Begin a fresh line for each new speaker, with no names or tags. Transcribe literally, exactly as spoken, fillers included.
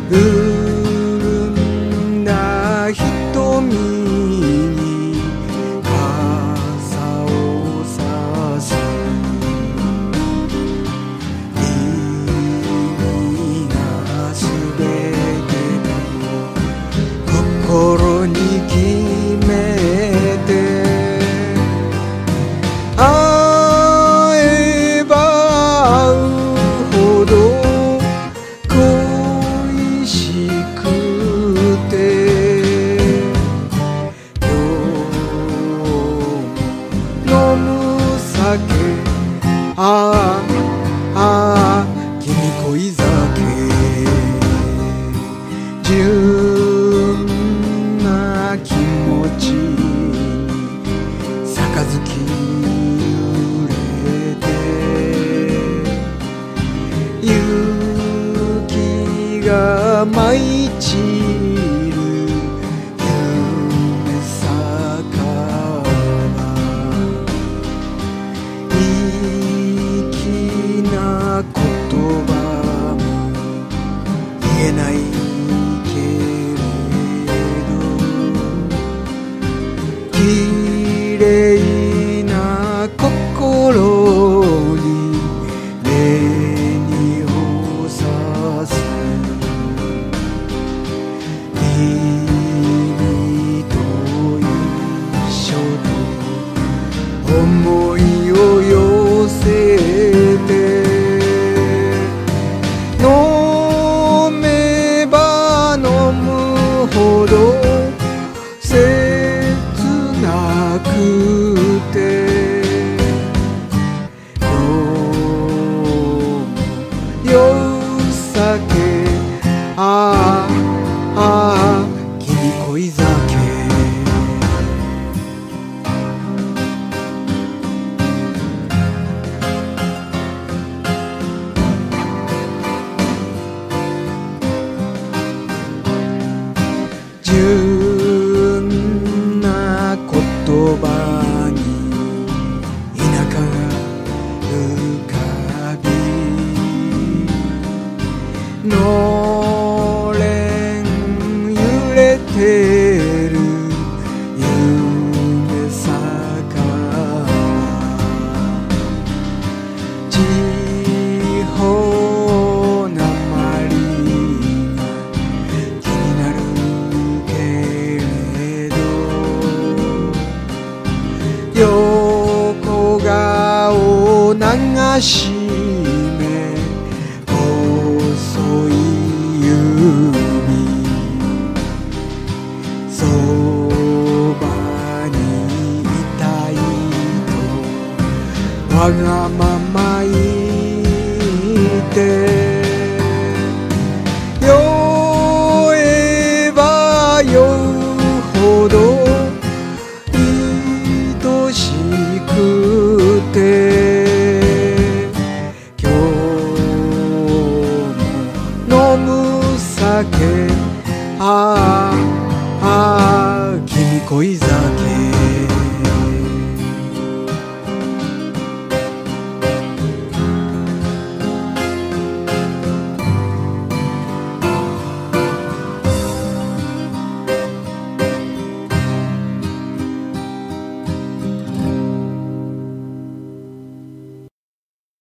潤んだ瞳に傘をさす君がすべての心に決めて会えば会うほど恋しくて今日飲む酒ああああ君恋酒純な気持ちに杯揺れて雪が舞い散る夢酒場粋な言葉も言えないけれど綺麗な心に紅をさす君と一緒と思いを寄せて飲めば飲むほど切なくて今日も酔う酒ああああ君恋酒純な言葉に田舎が浮かびのれん揺れてる夢酒地方なまりが気になるけれど横顔流しめ細い指そばにいたいとわがまま言って酔えば酔うほど愛しくて今日も飲む酒ああああ君恋酒